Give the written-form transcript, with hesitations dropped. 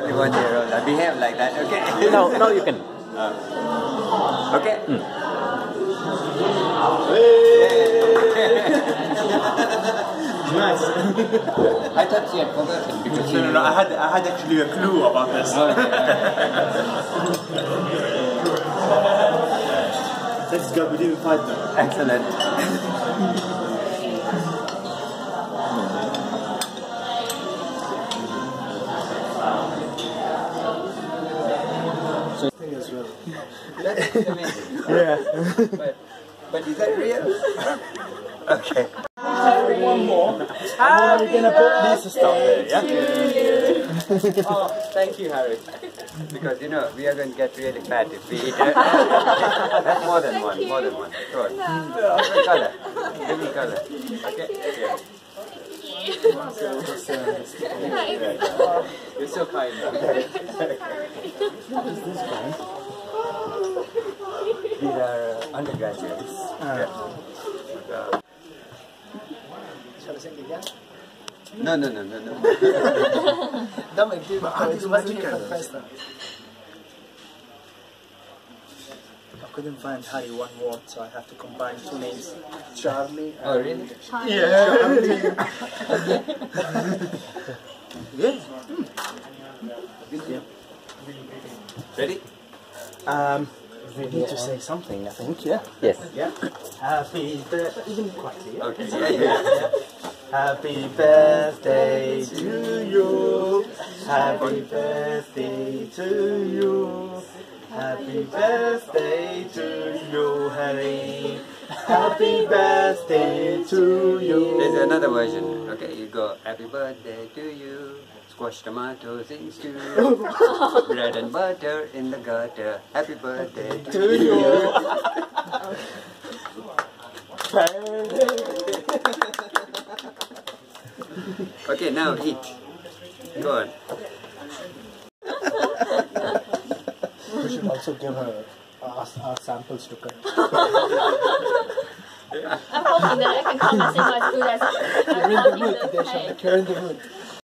You want your role. Behave like that, okay? No, you can. Okay? Nice. I thought she had forgotten because she No, I had actually a clue about this. Let's go, we didn't fight them. Excellent. As well. Yeah. But is that real? Okay. One more. And we're gonna put this stuff there, yeah? Oh, thank you, Harry. Because you know we are going to get really fat if we eat it. That's more than one. Go on. Different color. Different color. Okay. Yeah. You're so kind. What is this guy? These are undergraduates. Yeah. Shall I sing again? No. Dame, I couldn't find Harry one word, so I have to combine two names. Charlie and... Oh, really? Yeah. Yeah. Ready? We need to say something, I think, yeah? Yes. Yeah. Happy birthday. Even quietly, yeah? Okay. Yeah. Happy birthday to you. Happy birthday to you. Happy birthday to you, Harry. Happy birthday to you. There's another version. Okay, you go. Happy birthday to you. Squash tomatoes in stew. Bread and butter in the gutter. Happy birthday to you. Okay, now eat. Go on. We should also give her our samples to cut. I'm hoping that I can come and sing my food as You're in the mood today, Shanak. You're in the mood.